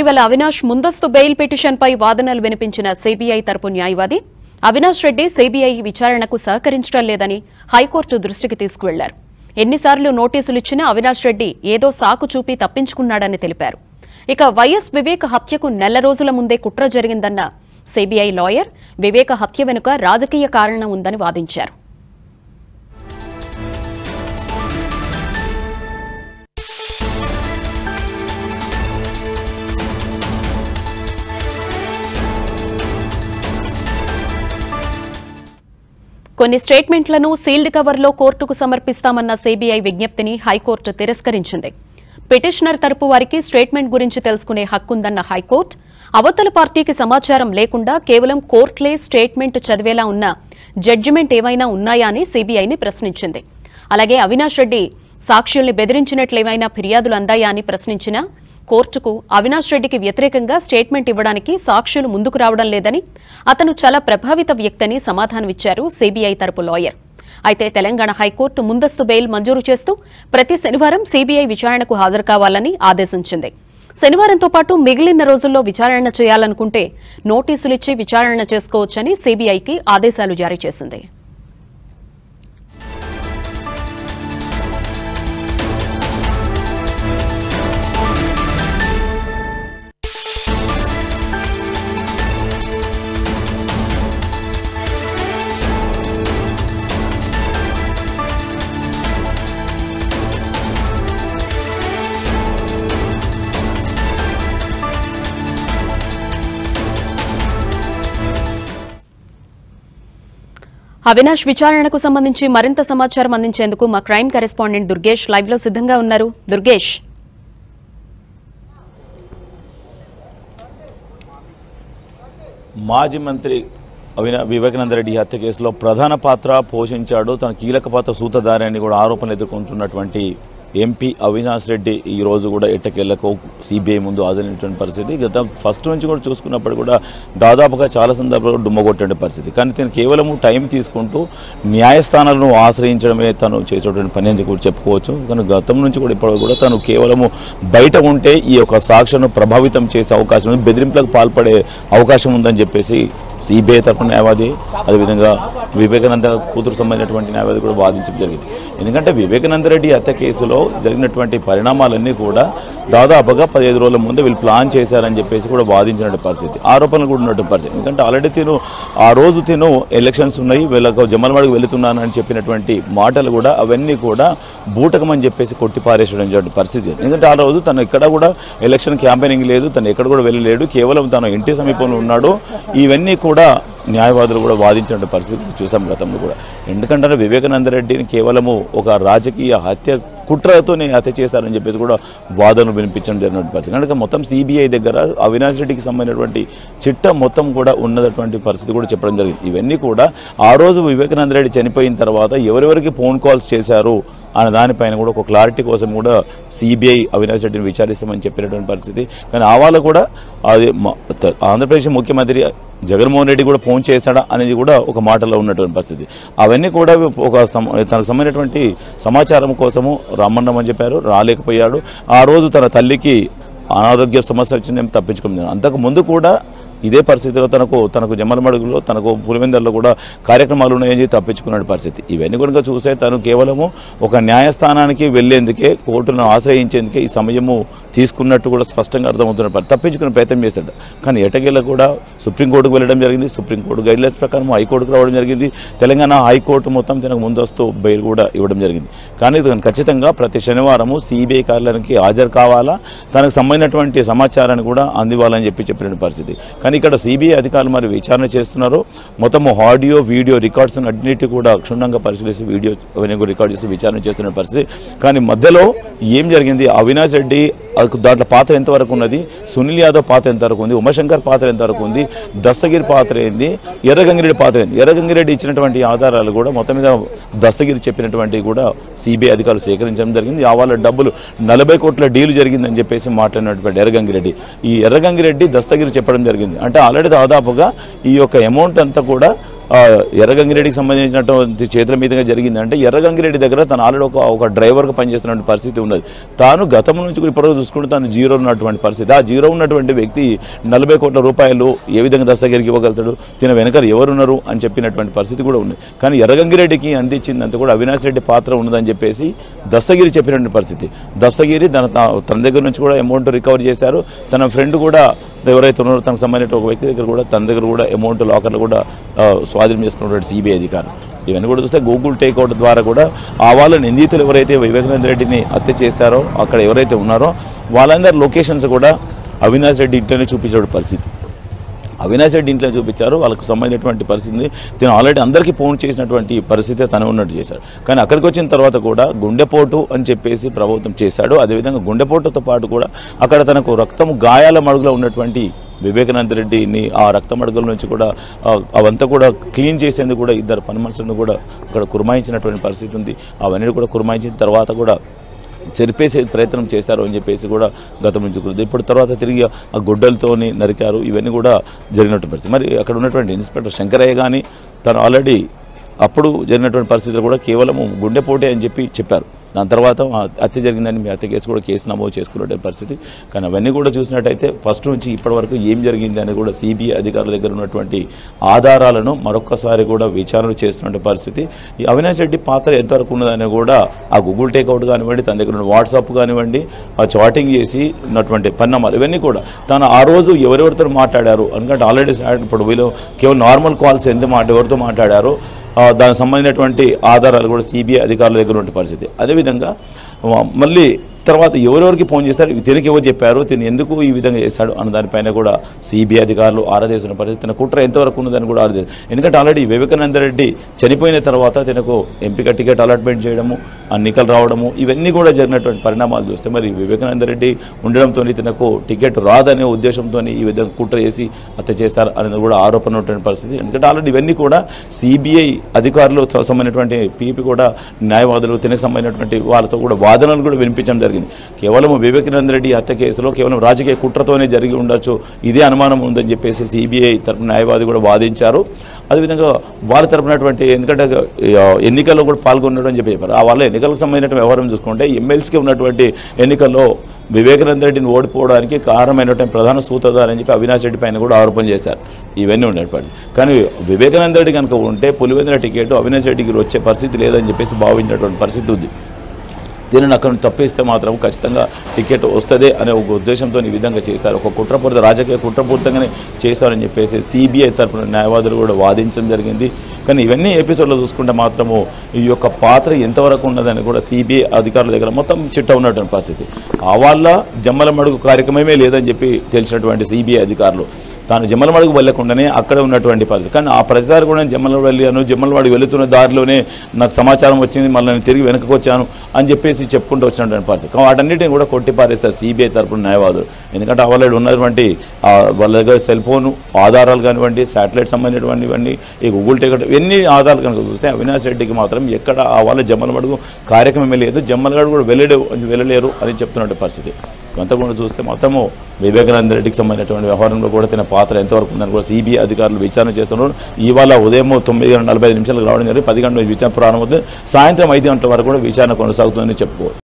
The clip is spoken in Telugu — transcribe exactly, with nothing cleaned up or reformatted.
ఇటీవల అవినాష్ ముందస్తు బెయిల్ పిటిషన్పై వాదనలు వినిపించిన సీబీఐ తరపు న్యాయవాది అవినాష్ రెడ్డి సీబీఐ విచారణకు సహకరించడం లేదని హైకోర్టు దృష్టికి తీసుకువెళ్లారు. ఎన్నిసార్లు నోటీసులు ఇచ్చినా అవినాష్ రెడ్డి ఏదో సాకు చూపి తప్పించుకున్నాడని తెలిపారు. ఇక వైఎస్ వివేక హత్యకు నెల రోజుల ముందే కుట్ర జరిగిందన్న సీబీఐ లాయర్ వివేక హత్య వెనుక రాజకీయ కారణం ఉందని వాదించారు. కొన్ని స్టేట్మెంట్లను సీల్డ్ కవర్లో కోర్టుకు సమర్పిస్తామన్న సీబీఐ విజ్ఞప్తిని హైకోర్టు తిరస్కరించింది. పిటిషనర్ తరపు వారికి స్టేట్మెంట్ గురించి తెలుసుకునే హక్కుందన్న హైకోర్టు అవతల పార్టీకి సమాచారం లేకుండా కేవలం కోర్టులే స్టేట్మెంట్ చదివేలా ఉన్న జడ్జిమెంట్ ఏమైనా ఉన్నాయా అని సీబీఐని ప్రశ్నించింది. అలాగే అవినాష్ రెడ్డి సాక్షుల్ని బెదిరించినట్లేమైనా ఫిర్యాదులు అందాయా అని ప్రశ్నించినా కోర్టుకు అవినాష్ రెడ్డికి వ్యతిరేకంగా స్టేట్మెంట్ ఇవ్వడానికి సాక్షులు ముందుకు రావడం లేదని, అతను చాలా ప్రభావిత వ్యక్తని సమాధానమిచ్చారు సీబీఐ తరపు లాయర్. అయితే తెలంగాణ హైకోర్టు ముందస్తు బెయిల్ మంజూరు చేస్తూ ప్రతి శనివారం సీబీఐ విచారణకు హాజరు కావాలని ఆదేశించింది. శనివారంతో పాటు మిగిలిన రోజుల్లో విచారణ చేయాలనుకుంటే నోటీసులిచ్చి విచారణ చేసుకోవచ్చని సీబీఐకి ఆదేశాలు జారీ చేసింది. అవినాష్ విచారణకు సంబంధించి మరింత సమాచారం అందించేందుకు మా క్రైమ్ కరెస్పాండెంట్ దుర్గేష్ లైవ్ లో సిద్ధంగా ఉన్నారు. దుర్గేష్, మాజీ మంత్రి అవినా వివేకానంద రెడ్డి హత్య కేసులో ప్రధాన పాత్ర పోషించాడు, తన కీలక పాత్ర సూత్రధారి అని కూడా ఆరోపణలు ఎదుర్కొంటున్నటువంటి ఎంపీ అవినాష్ రెడ్డి ఈ రోజు కూడా ఎట్టకేళ్లకు సిబిఐ ముందు హాజరైనటువంటి పరిస్థితి. గత ఫస్ట్ నుంచి కూడా చూసుకున్నప్పుడు కూడా దాదాపుగా చాలా సందర్భాల్లో డుమ్మగొట్టే పరిస్థితి. కానీ తను కేవలం టైం తీసుకుంటూ న్యాయస్థానాలను ఆశ్రయించడమే తను చేసేటువంటి పని అని కూడా చెప్పుకోవచ్చు. కానీ గతం నుంచి కూడా ఇప్పుడు కూడా తను కేవలము బయట ఉంటే ఈ యొక్క సాక్షులను ప్రభావితం చేసే అవకాశం ఉంది, బెదిరింపులకు పాల్పడే అవకాశం ఉందని చెప్పేసి సిబిఐ తరఫున న్యాయవాది, అదేవిధంగా వివేకానంద కూతురు సంబంధించినటువంటి న్యాయవాది కూడా వాదించడం జరిగింది. ఎందుకంటే వివేకానంద రెడ్డి హత్య కేసులో జరిగినటువంటి పరిణామాలన్నీ కూడా దాదాపుగా పదిహేను రోజుల ముందు వీళ్ళు ప్లాన్ చేశారని చెప్పేసి కూడా వాదించినటువంటి పరిస్థితి, ఆరోపణలు కూడా ఉన్నటువంటి పరిస్థితి. ఎందుకంటే ఆల్రెడీ తిను ఆ రోజు తిను ఎలక్షన్స్ ఉన్నాయి, వీళ్ళకు జమ్మలమడికి వెళుతున్నానని చెప్పినటువంటి మాటలు కూడా అవన్నీ కూడా బూటకమని చెప్పేసి కొట్టిపారేసేటువంటి పరిస్థితి. ఎందుకంటే ఆ రోజు తను ఎక్కడ కూడా ఎలక్షన్ క్యాంపెయినింగ్ లేదు, తను ఎక్కడ కూడా వెళ్ళలేడు, కేవలం తన ఇంటి సమీపంలో ఉన్నాడు. ఇవన్నీ కూడా న్యాయవాదులు కూడా వాదించిన పరిస్థితి చూసాం గతంలో కూడా. ఎందుకంటే వివేకానంద రెడ్డిని కేవలము ఒక రాజకీయ హత్య కుట్రతోనే హత్య చేశారని చెప్పేసి కూడా వాదనలు వినిపించడం జరిగినటువంటి పరిస్థితి. కనుక మొత్తం సిబిఐ దగ్గర అవినాష్ రెడ్డికి సంబంధించినటువంటి చిట్ట మొత్తం కూడా ఉన్నటువంటి పరిస్థితి కూడా చెప్పడం జరిగింది. ఇవన్నీ కూడా ఆ రోజు వివేకానంద రెడ్డి చనిపోయిన తర్వాత ఎవరెవరికి ఫోన్ కాల్స్ చేశారు అనే దానిపైన కూడా ఒక క్లారిటీ కోసం కూడా సిబిఐ అవినాష్ రెడ్డిని విచారిస్తామని చెప్పినటువంటి పరిస్థితి. కానీ ఆ వాళ్ళు కూడా అది ఆంధ్రప్రదేశ్ ముఖ్యమంత్రి జగన్మోహన్ రెడ్డి కూడా ఫోన్ చేశాడా అనేది కూడా ఒక మాటలో ఉన్నటువంటి పరిస్థితి. అవన్నీ కూడా ఒక తనకు సంబంధించినటువంటి సమాచారం కోసము రమ్మన్నామని చెప్పారు, రాలేకపోయాడు. ఆ రోజు తన తల్లికి అనారోగ్య సమస్య వచ్చిందేమో తప్పించుకున్నాను. అంతకు ముందు కూడా ఇదే పరిస్థితిలో తనకు తనకు జమ్మలమడుగులో తనకు పులివెందల్లో కూడా కార్యక్రమాలు ఉన్నాయని తప్పించుకున్న పరిస్థితి. ఇవన్నీ కనుక చూస్తే తను కేవలము ఒక న్యాయస్థానానికి వెళ్లేందుకే, కోర్టును ఆశ్రయించేందుకే ఈ సమయము తీసుకున్నట్టు కూడా స్పష్టంగా అర్థమవుతున్న పరిస్థితి. తప్పించుకునే ప్రయత్నం చేశాడు. కానీ ఎటకేళ్ళ కూడా సుప్రీంకోర్టుకు వెళ్ళడం జరిగింది. సుప్రీంకోర్టు గైడ్లైన్స్ ప్రకారం హైకోర్టుకు రావడం జరిగింది. తెలంగాణ హైకోర్టు మొత్తం తనకు ముందస్తు బెయిల్ కూడా ఇవ్వడం జరిగింది. కానీ ఖచ్చితంగా ప్రతి శనివారము సిబిఐ కార్యాలయానికి హాజరు కావాలా, తనకు సంబంధించినటువంటి సమాచారాన్ని కూడా అందివ్వాలని చెప్పి చెప్పిన పరిస్థితి. కానీ ఇక్కడ సిబిఐ అధికారులు మరి విచారణ చేస్తున్నారు. మొత్తము ఆడియో వీడియో రికార్డ్స్ అన్నిటి కూడా క్షుణ్ణంగా పరిశీలిసి వీడియో అవన్నీ రికార్డ్ చేసి విచారణ చేస్తున్న పరిస్థితి. కానీ మధ్యలో ఏం జరిగింది, అవినాష్ రెడ్డి దాంట్లో పాత్ర ఎంతవరకు ఉన్నది, సునీల్ యాదవ్ పాత్ర ఎంతవరకు ఉంది, ఉమాశంకర్ పాత్ర ఎంతవరకు ఉంది, దస్తగిరి పాత్ర ఏంది, ఎర్రగంగిరెడ్డి పాత్ర ఏంది. ఎర్రగంగిరెడ్డి ఇచ్చినటువంటి ఆధారాలు కూడా మొత్తం మీద దస్తగిరి చెప్పినటువంటి కూడా సిబిఐ అధికారులు సేకరించడం జరిగింది. ఆ వాళ్ళ డబ్బులు నలభై కోట్ల డీల్ జరిగిందని చెప్పేసి మాట్లాడినటువంటి ఎర్రగంగిరెడ్డి, ఈ ఎర్రగంగిరెడ్డి దస్తగిరి చెప్పడం జరిగింది. అంటే ఆల్రెడీ దాదాపుగా ఈ యొక్క అమౌంట్ అంతా కూడా ఎర్రగంగిరెడ్డికి సంబంధించినటువంటి చేతుల మీదుగా జరిగిందంటే ఎర్రగంగిరెడ్డి దగ్గర తను ఆల్రెడీ ఒక ఒక డ్రైవర్గా పనిచేస్తున్నటువంటి పరిస్థితి ఉన్నది. తాను గతం నుంచి కూడా ఇప్పటివరకు చూసుకుంటే తాను జీరో ఉన్నటువంటి పరిస్థితి. ఆ జీరో ఉన్నటువంటి వ్యక్తి నలభై కోట్ల రూపాయలు ఏ విధంగా దస్తగిరికి ఇవ్వగలుగుతాడు, తిన వెనక ఎవరున్నారు అని చెప్పినటువంటి పరిస్థితి కూడా ఉంది. కానీ ఎర్రగంగిరెడ్డికి అందించిందంతా కూడా అవినాష్ రెడ్డి పాత్ర ఉన్నదని చెప్పేసి దస్తగిరి చెప్పినటువంటి పరిస్థితి. దస్తగిరి తన తన దగ్గర నుంచి కూడా అమౌంట్ రికవర్ చేశారు. తన ఫ్రెండ్ కూడా ఎవరైతే ఉన్నారో తనకు సంబంధించిన ఒక వ్యక్తి దగ్గర కూడా తన దగ్గర కూడా అమౌంట్ లాకర్లు కూడా స్వాధీనం చేసుకున్నటువంటి సిబిఐ అధికారులు. ఇవన్నీ కూడా చూస్తే గూగుల్ టేక్అవుట్ ద్వారా కూడా ఆ వాళ్ళ నిందితులు ఎవరైతే వివేకానంద రెడ్డిని హత్య చేశారో అక్కడ ఎవరైతే ఉన్నారో వాళ్ళందరి లొకేషన్స్ కూడా అవినాష్ రెడ్డి ఇంట్లోనే చూపించే పరిస్థితి. అవినాష్ రెడ్డి ఇంట్లో చూపించారు. వాళ్ళకు సంబంధించినటువంటి పరిస్థితి తను ఆల్రెడీ అందరికీ ఫోన్ చేసినటువంటి పరిస్థితి తను ఉన్నట్టు చేశాడు. కానీ అక్కడికి వచ్చిన తర్వాత కూడా గుండెపోటు అని చెప్పేసి ప్రభుత్వం చేశాడు. అదేవిధంగా గుండెపోటుతో పాటు కూడా అక్కడ తనకు రక్తం గాయాల మడుగులో ఉన్నటువంటి వివేకానంద రెడ్డిని ఆ రక్త మడుగుల నుంచి కూడా అవంతా కూడా క్లీన్ చేసేందుకు కూడా ఇద్దరు పని మనుషులను కూడా అక్కడ కుర్మాయించినటువంటి పరిస్థితి ఉంది. అవన్నీ కూడా కుర్మాయించిన తర్వాత కూడా చెరిపేసే ప్రయత్నం చేశారు అని చెప్పేసి కూడా గతం నుంచి కూడా ఇప్పుడు తర్వాత తిరిగి ఆ గుడ్డలతోని నరికారు. ఇవన్నీ కూడా జరిగినటువంటి పరిస్థితి. మరి అక్కడ ఉన్నటువంటి ఇన్స్పెక్టర్ శంకరయ్య కానీ తను ఆల్రెడీ అప్పుడు జరిగినటువంటి పరిస్థితులు కూడా కేవలం గుండెపోటే అని చెప్పి చెప్పారు. దాని తర్వాత హత్య జరిగిందని మీ హత్య కేసు కూడా కేసు నమోదు చేసుకునే పరిస్థితి. కానీ అవన్నీ కూడా చూసినట్టయితే ఫస్ట్ నుంచి ఇప్పటి వరకు ఏం జరిగింది అని కూడా సిబిఐ అధికారుల దగ్గర ఉన్నటువంటి ఆధారాలను మరొక్కసారి కూడా విచారణ చేస్తున్న పరిస్థితి. ఈ అవినాష్ రెడ్డి పాత్ర ఎంతవరకు ఉన్నదని కూడా ఆ గూగుల్ టేక్అవుట్ కానివ్వండి, తన దగ్గర ఉన్న వాట్సాప్ కానివ్వండి, ఆ చాటింగ్ చేసి ఉన్నటువంటి పరిణామాలు ఇవన్నీ కూడా తను ఆ రోజు ఎవరెవరితో మాట్లాడారు ఎందుకంటే ఆల్రెడీ ఇప్పుడు వీళ్ళు కేవలం నార్మల్ కాల్స్ ఎంత మాట ఎవరితో మాట్లాడారో దానికి సంబంధించినటువంటి ఆధారాలు కూడా సిబిఐ అధికారుల దగ్గర ఉన్న పరిస్థితి. అదేవిధంగా మళ్ళీ తర్వాత ఎవరెవరికి ఫోన్ చేస్తారు, తిరిగి ఎవరు చెప్పారు, తిని ఎందుకు ఈ విధంగా చేశాడు అన్న దానిపైన కూడా సిబిఐ అధికారులు ఆరాధేస్తున్న పరిస్థితి. తన కుట్ర ఎంతవరకు ఉన్నదని కూడా ఆరాధేస్తారు. ఎందుకంటే ఆల్రెడీ వివేకానంద రెడ్డి చనిపోయిన తర్వాత తనకు ఎంపిక టికెట్ అలాట్మెంట్ చేయడము, ఎన్నికలు రావడము ఇవన్నీ కూడా జరిగినటువంటి పరిణామాలు చూస్తే మరి వివేకానంద రెడ్డి ఉండడంతో తనకు టికెట్ రాదనే ఉద్దేశంతో ఈ విధంగా కుట్ర చేసి హత్య చేస్తారు అనేది కూడా ఆరోపణ ఉన్నటువంటి పరిస్థితి. ఎందుకంటే ఆల్రెడీ ఇవన్నీ కూడా సిబిఐ అధికారులు సంబంధించినటువంటి పీపీ కూడా న్యాయవాదులు తినకు సంబంధించినటువంటి వాళ్ళతో కూడా వాదనలు కూడా వినిపించడం జరిగింది. కేవలం వివేకానంద రెడ్డి హత్య కేసులో కేవలం రాజకీయ కుట్రతోనే జరిగి ఉండొచ్చు, ఇదే అనుమానం ఉందని చెప్పేసి సిబిఐ తరపున న్యాయవాది కూడా వాదించారు. అదేవిధంగా వారి తరపునటువంటి ఎందుకంటే ఎన్నికల్లో కూడా పాల్గొన్నాడు అని చెప్పి చెప్పారు. ఆ వాళ్ళ ఎన్నికలకు సంబంధించిన వ్యవహారం చూసుకుంటే ఎమ్మెల్సీకి ఉన్నటువంటి ఎన్నికల్లో వివేకానంద రెడ్డిని ఓడిపోవడానికి కారణమైనటువంటి ప్రధాన సూత్రధారి అని చెప్పి అవినాష్ రెడ్డి పైన కూడా ఆరోపణ చేశారు. ఇవన్నీ ఉండేటువంటి కానీ వివేకానంద రెడ్డి కనుక ఉంటే పులివెందుల టికెట్ అవినాష్ రెడ్డికి వచ్చే పరిస్థితి లేదని చెప్పేసి భావించినటువంటి పరిస్థితి ఉంది. దీనిని అక్కడ తప్పిస్తే మాత్రం ఖచ్చితంగా టికెట్ వస్తుంది అనే ఒక ఉద్దేశంతో ఈ విధంగా చేశారు. ఒక కుట్రపూరిత రాజకీయ కుట్రపూరితంగానే చేస్తారని చెప్పేసి సిబిఐ తరఫున న్యాయవాదులు కూడా వాదించడం జరిగింది. కానీ ఇవన్నీ ఎపిసోడ్లో చూసుకుంటే మాత్రము ఈ యొక్క పాత్ర ఎంతవరకు ఉన్నదని కూడా సిబిఐ అధికారుల దగ్గర మొత్తం చిట్ట ఉన్నటువంటి పరిస్థితి. ఆ వాళ్ళ జమ్మల మడుగు కార్యక్రమమే లేదని చెప్పి తెలిసినటువంటి సిబిఐ అధికారులు తాను జమ్మలవాడికి వెళ్ళకుండానే అక్కడ ఉన్నటువంటి పరిస్థితి. కానీ ఆ ప్రతిసారి కూడా నేను జమ్మలవాడి వెళ్ళాను, జమ్మలవాడికి వెళుతున్న దారిలోనే నాకు సమాచారం వచ్చింది, మళ్ళీ నేను తిరిగి వెనక్కి వచ్చాను అని చెప్పేసి చెప్పుకుంటూ వచ్చినటువంటి పరిస్థితి. వాటన్నిటిని కూడా కొట్టిపారేస్తారు సిబిఐ తరపున న్యాయవాదులు. ఎందుకంటే ఆల్రెడీ ఉన్నటువంటి వాళ్ళ దగ్గర సెల్ ఫోన్ ఆధారాలు కానివ్వండి, శాటిలైట్ సంబంధించినటువంటివన్నీ, ఈ గూగుల్ టికెట్ ఇవన్నీ ఆధారాలు కనుక చూస్తే అవినాష్ రెడ్డికి మాత్రం ఎక్కడ ఆ వాళ్ళ జమ్మలవాడుగు కార్యక్రమమే లేదు, జమ్మలవాడు కూడా వెళ్ళడే వెళ్ళలేరు అని చెప్తున్నటువంటి పరిస్థితి. అంతా కూడా చూస్తే మొత్తము వివేకానంద రెడ్డికి సంబంధించినటువంటి వ్యవహారంలో కూడా తన పాత్ర ఎంతవరకు ఉందని కూడా సిబిఐ అధికారులు విచారణ చేస్తున్నారు. ఇవాళ ఉదయం తొమ్మిది గంటల నలభై ఐదు నిమిషాలకు రావడం జరిగింది. పది గంటల విచారణ ప్రారంభమవుతుంది. సాయంత్రం ఐదు గంటల వరకు కూడా విచారణ కొనసాగుతుందని చెప్పుకోవచ్చు.